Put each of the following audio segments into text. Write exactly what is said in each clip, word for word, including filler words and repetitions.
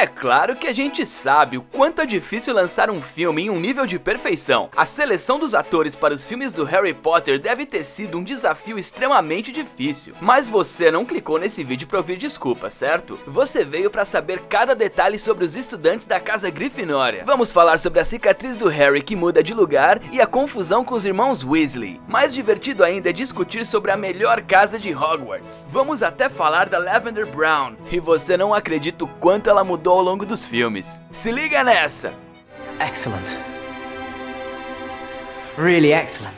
É claro que a gente sabe o quanto é difícil lançar um filme em um nível de perfeição. A seleção dos atores para os filmes do Harry Potter deve ter sido um desafio extremamente difícil. Mas você não clicou nesse vídeo para ouvir desculpas, certo? Você veio para saber cada detalhe sobre os estudantes da Casa Grifinória. Vamos falar sobre a cicatriz do Harry que muda de lugar e a confusão com os irmãos Weasley. Mais divertido ainda é discutir sobre a melhor casa de Hogwarts. Vamos até falar da Lavender Brown. E você não acredita o quanto ela mudou ao longo dos filmes. Se liga nessa! Excellent. Really excellent.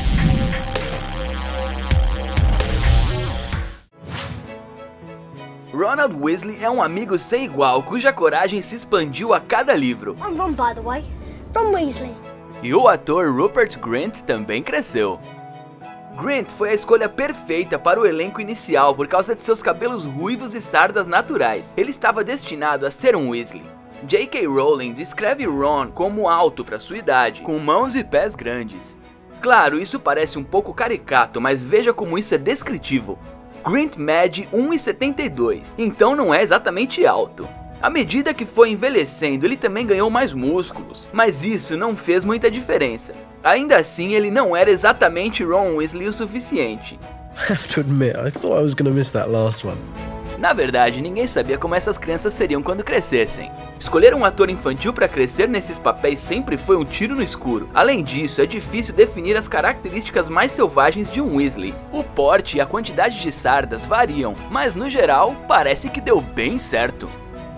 Ronald Weasley é um amigo sem igual, cuja coragem se expandiu a cada livro. I'm Ron, by the way. Ron Weasley. E o ator Rupert Grint também cresceu. Grint foi a escolha perfeita para o elenco inicial por causa de seus cabelos ruivos e sardas naturais. Ele estava destinado a ser um Weasley. J K Rowling descreve Ron como alto para sua idade, com mãos e pés grandes. Claro, isso parece um pouco caricato, mas veja como isso é descritivo. Grint mede um e setenta e dois, então não é exatamente alto. À medida que foi envelhecendo, ele também ganhou mais músculos, mas isso não fez muita diferença. Ainda assim, ele não era exatamente Ron Weasley o suficiente. Have to admit, I thought I was gonna miss that last one. Na verdade, ninguém sabia como essas crianças seriam quando crescessem. Escolher um ator infantil para crescer nesses papéis sempre foi um tiro no escuro. Além disso, é difícil definir as características mais selvagens de um Weasley. O porte e a quantidade de sardas variam, mas no geral, parece que deu bem certo.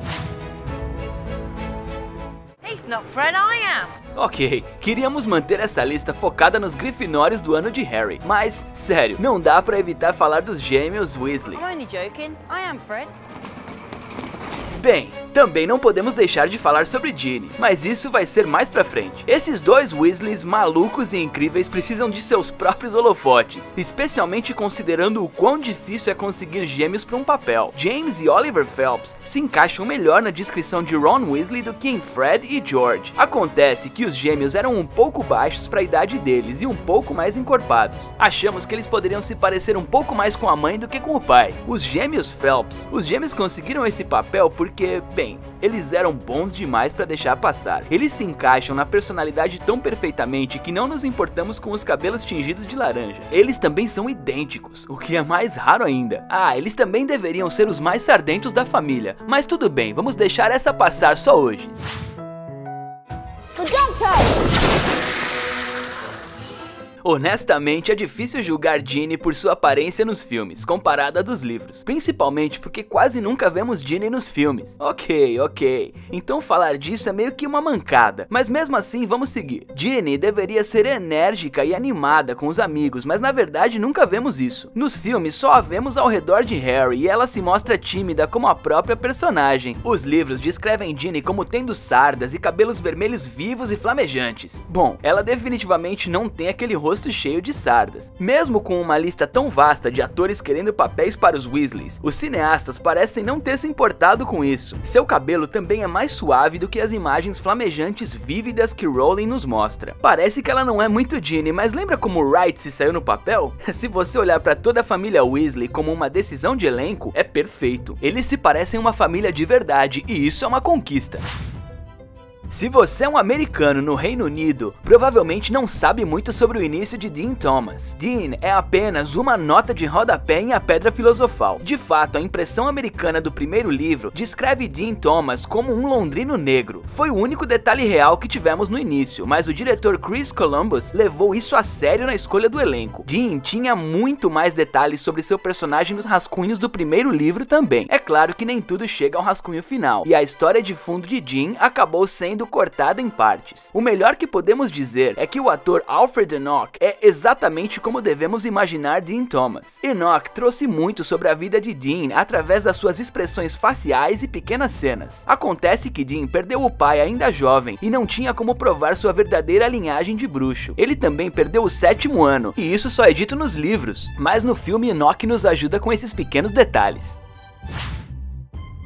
He's not Fred, I am. Ok, queríamos manter essa lista focada nos Grifinórios do ano de Harry, mas, sério, não dá pra evitar falar dos gêmeos Weasley. I'm only joking. I am Fred. Bem, também não podemos deixar de falar sobre Ginny, mas isso vai ser mais pra frente. Esses dois Weasleys malucos e incríveis precisam de seus próprios holofotes, especialmente considerando o quão difícil é conseguir gêmeos para um papel. James e Oliver Phelps se encaixam melhor na descrição de Ron Weasley do que em Fred e George. Acontece que os gêmeos eram um pouco baixos para a idade deles e um pouco mais encorpados. Achamos que eles poderiam se parecer um pouco mais com a mãe do que com o pai. Os gêmeos Phelps, os gêmeos conseguiram esse papel por Porque, bem, eles eram bons demais para deixar passar. Eles se encaixam na personalidade tão perfeitamente que não nos importamos com os cabelos tingidos de laranja. Eles também são idênticos, o que é mais raro ainda. Ah, eles também deveriam ser os mais sardentos da família, mas tudo bem, vamos deixar essa passar só hoje. Honestamente, é difícil julgar Ginny por sua aparência nos filmes, comparada à dos livros. Principalmente porque quase nunca vemos Ginny nos filmes. Ok, ok. Então falar disso é meio que uma mancada. Mas mesmo assim, vamos seguir. Ginny deveria ser enérgica e animada com os amigos, mas na verdade nunca vemos isso. Nos filmes só a vemos ao redor de Harry e ela se mostra tímida como a própria personagem. Os livros descrevem Ginny como tendo sardas e cabelos vermelhos vivos e flamejantes. Bom, ela definitivamente não tem aquele rosto rosto cheio de sardas. Mesmo com uma lista tão vasta de atores querendo papéis para os Weasleys, os cineastas parecem não ter se importado com isso. Seu cabelo também é mais suave do que as imagens flamejantes vívidas que Rowling nos mostra. Parece que ela não é muito Ginny, mas lembra como Wright se saiu no papel? Se você olhar para toda a família Weasley como uma decisão de elenco, é perfeito. Eles se parecem uma família de verdade e isso é uma conquista. Se você é um americano no Reino Unido, provavelmente não sabe muito sobre o início de Dean Thomas. Dean é apenas uma nota de rodapé em A Pedra Filosofal. De fato, a impressão americana do primeiro livro descreve Dean Thomas como um londrino negro. Foi o único detalhe real que tivemos no início, mas o diretor Chris Columbus levou isso a sério na escolha do elenco. Dean tinha muito mais detalhes sobre seu personagem nos rascunhos do primeiro livro também. É claro que nem tudo chega ao rascunho final, e a história de fundo de Dean acabou sendo cortada em partes. O melhor que podemos dizer é que o ator Alfred Enoch é exatamente como devemos imaginar Dean Thomas. Enoch trouxe muito sobre a vida de Dean através das suas expressões faciais e pequenas cenas. Acontece que Dean perdeu o pai ainda jovem e não tinha como provar sua verdadeira linhagem de bruxo. Ele também perdeu o sétimo ano, e isso só é dito nos livros, mas no filme Enoch nos ajuda com esses pequenos detalhes.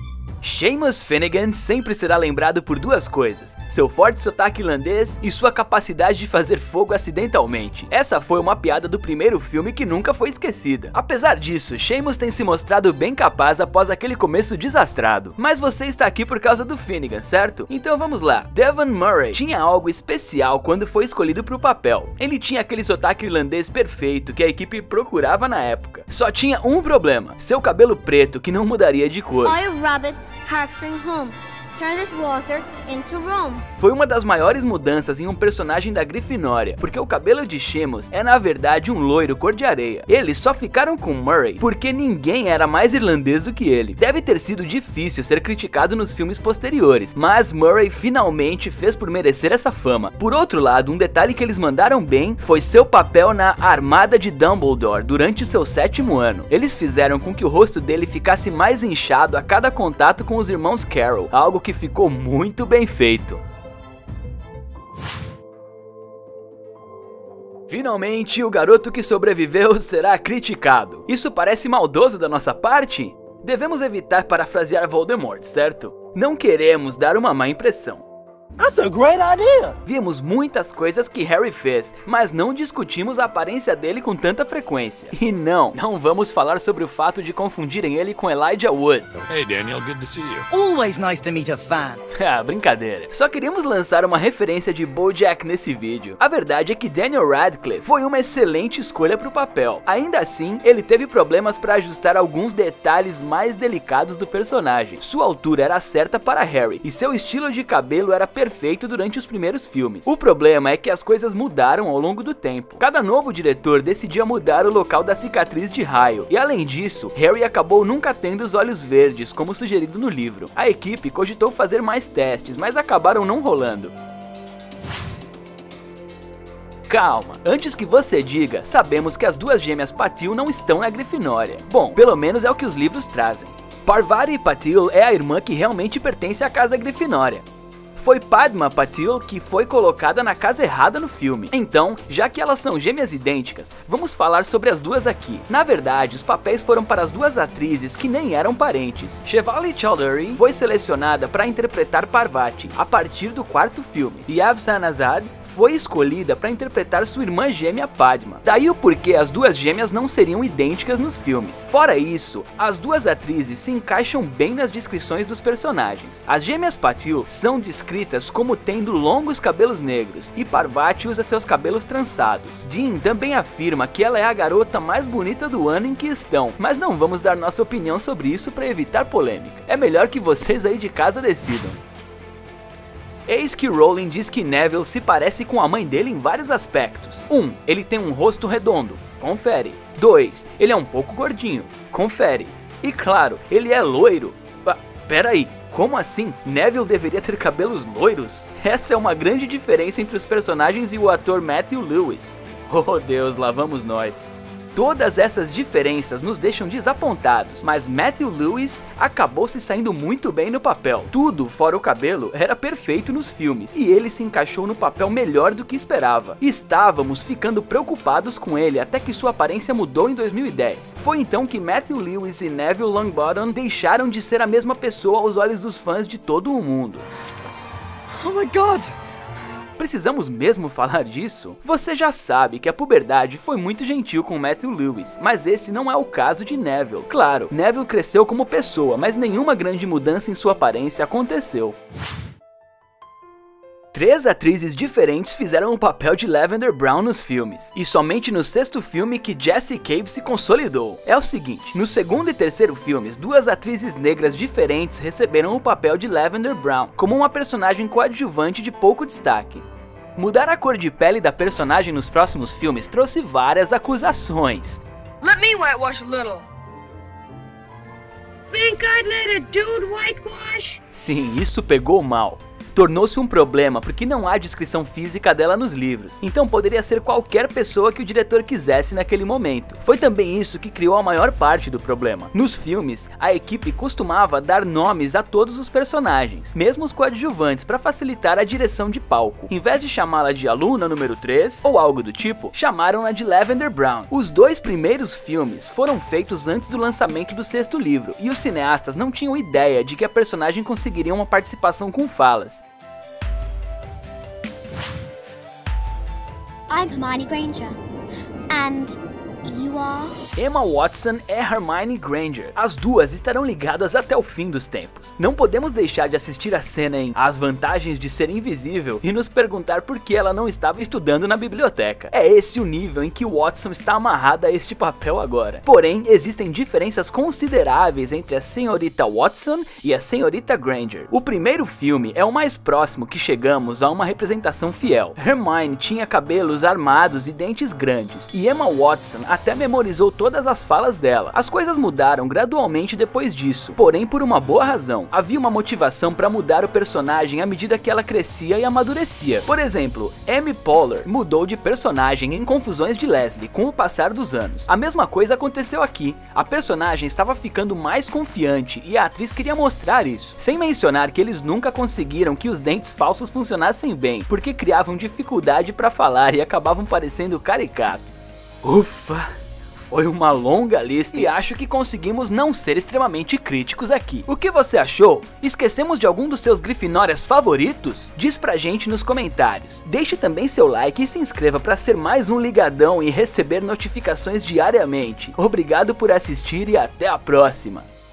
Seamus Finnegan sempre será lembrado por duas coisas: seu forte sotaque irlandês e sua capacidade de fazer fogo acidentalmente. Essa foi uma piada do primeiro filme que nunca foi esquecida. Apesar disso, Seamus tem se mostrado bem capaz após aquele começo desastrado. Mas você está aqui por causa do Finnegan, certo? Então vamos lá. Devon Murray tinha algo especial quando foi escolhido para o papel. Ele tinha aquele sotaque irlandês perfeito que a equipe procurava na época. Só tinha um problema: seu cabelo preto, que não mudaria de cor. I, a rabbit, harking home. Turn this water into Rome. Foi uma das maiores mudanças em um personagem da Grifinória, porque o cabelo de Seamus é na verdade um loiro cor de areia. Eles só ficaram com Murray porque ninguém era mais irlandês do que ele. Deve ter sido difícil ser criticado nos filmes posteriores, mas Murray finalmente fez por merecer essa fama. Por outro lado, um detalhe que eles mandaram bem foi seu papel na Armada de Dumbledore durante o seu sétimo ano. Eles fizeram com que o rosto dele ficasse mais inchado a cada contato com os irmãos Carroll, algo que ficou muito bem feito. Finalmente, o garoto que sobreviveu será criticado. Isso parece maldoso da nossa parte? Devemos evitar parafrasear Voldemort, certo? Não queremos dar uma má impressão. That's a great idea! Vimos muitas coisas que Harry fez, mas não discutimos a aparência dele com tanta frequência. E não, não vamos falar sobre o fato de confundirem ele com Elijah Wood. Hey Daniel, good to see you. Always nice to meet a fan. Ah, brincadeira. Só queríamos lançar uma referência de BoJack nesse vídeo. A verdade é que Daniel Radcliffe foi uma excelente escolha para o papel. Ainda assim, ele teve problemas para ajustar alguns detalhes mais delicados do personagem. Sua altura era certa para Harry, e seu estilo de cabelo era perfeito durante os primeiros filmes. O problema é que as coisas mudaram ao longo do tempo. Cada novo diretor decidia mudar o local da cicatriz de raio, e além disso, Harry acabou nunca tendo os olhos verdes, como sugerido no livro. A equipe cogitou fazer mais testes, mas acabaram não rolando. Calma, antes que você diga, sabemos que as duas gêmeas Patil não estão na Grifinória. Bom, pelo menos é o que os livros trazem. Parvati Patil é a irmã que realmente pertence à casa Grifinória. Foi Padma Patil que foi colocada na casa errada no filme. Então, já que elas são gêmeas idênticas, vamos falar sobre as duas aqui. Na verdade, os papéis foram para as duas atrizes que nem eram parentes. Shefali Chowdhury foi selecionada para interpretar Parvati a partir do quarto filme, e Afsan Azad foi escolhida para interpretar sua irmã gêmea Padma. Daí o porquê as duas gêmeas não seriam idênticas nos filmes. Fora isso, as duas atrizes se encaixam bem nas descrições dos personagens. As gêmeas Patil são descritas como tendo longos cabelos negros, e Parvati usa seus cabelos trançados. Dean também afirma que ela é a garota mais bonita do ano em que estão, mas não vamos dar nossa opinião sobre isso para evitar polêmica. É melhor que vocês aí de casa decidam. Eis que Rowling diz que Neville se parece com a mãe dele em vários aspectos. um. Ele tem um rosto redondo. Confere. dois. Ele é um pouco gordinho. Confere. E claro, ele é loiro. Ah, pera aí, como assim? Neville deveria ter cabelos loiros? Essa é uma grande diferença entre os personagens e o ator Matthew Lewis. Oh Deus, lá vamos nós. Todas essas diferenças nos deixam desapontados, mas Matthew Lewis acabou se saindo muito bem no papel. Tudo, fora o cabelo, era perfeito nos filmes, e ele se encaixou no papel melhor do que esperava. Estávamos ficando preocupados com ele até que sua aparência mudou em dois mil e dez. Foi então que Matthew Lewis e Neville Longbottom deixaram de ser a mesma pessoa aos olhos dos fãs de todo o mundo. Oh my god! Precisamos mesmo falar disso? Você já sabe que a puberdade foi muito gentil com Matthew Lewis, mas esse não é o caso de Neville. Claro, Neville cresceu como pessoa, mas nenhuma grande mudança em sua aparência aconteceu. Três atrizes diferentes fizeram o papel de Lavender Brown nos filmes, e somente no sexto filme que Jessie Cave se consolidou. É o seguinte, no segundo e terceiro filmes, duas atrizes negras diferentes receberam o papel de Lavender Brown, como uma personagem coadjuvante de pouco destaque. Mudar a cor de pele da personagem nos próximos filmes trouxe várias acusações. Let me whitewash a little. Think I'd let a dude whitewash? Sim, isso pegou mal. tornou-se um problema porque não há descrição física dela nos livros, então poderia ser qualquer pessoa que o diretor quisesse naquele momento. Foi também isso que criou a maior parte do problema. Nos filmes, a equipe costumava dar nomes a todos os personagens, mesmo os coadjuvantes, para facilitar a direção de palco. Em vez de chamá-la de aluna número três ou algo do tipo, chamaram-na de Lavender Brown. Os dois primeiros filmes foram feitos antes do lançamento do sexto livro, e os cineastas não tinham ideia de que a personagem conseguiria uma participação com falas. I'm Hermione Granger, and you are? Emma Watson é Hermione Granger. As duas estarão ligadas até o fim dos tempos. Não podemos deixar de assistir a cena em As Vantagens de Ser Invisível e nos perguntar por que ela não estava estudando na biblioteca. É esse o nível em que Watson está amarrada a este papel agora. Porém, existem diferenças consideráveis entre a senhorita Watson e a senhorita Granger. O primeiro filme é o mais próximo que chegamos a uma representação fiel. Hermione tinha cabelos armados e dentes grandes, e Emma Watson até memorizou todas as falas dela. As coisas mudaram gradualmente depois disso, porém por uma boa razão. Havia uma motivação para mudar o personagem à medida que ela crescia e amadurecia. Por exemplo, Amy Poehler mudou de personagem em Confusões de Leslie com o passar dos anos. A mesma coisa aconteceu aqui. A personagem estava ficando mais confiante e a atriz queria mostrar isso. Sem mencionar que eles nunca conseguiram que os dentes falsos funcionassem bem, porque criavam dificuldade para falar e acabavam parecendo caricatos. Ufa! Foi uma longa lista e acho que conseguimos não ser extremamente críticos aqui. O que você achou? Esquecemos de algum dos seus Grifinórias favoritos? Diz pra gente nos comentários. Deixe também seu like e se inscreva para ser mais um ligadão e receber notificações diariamente. Obrigado por assistir e até a próxima!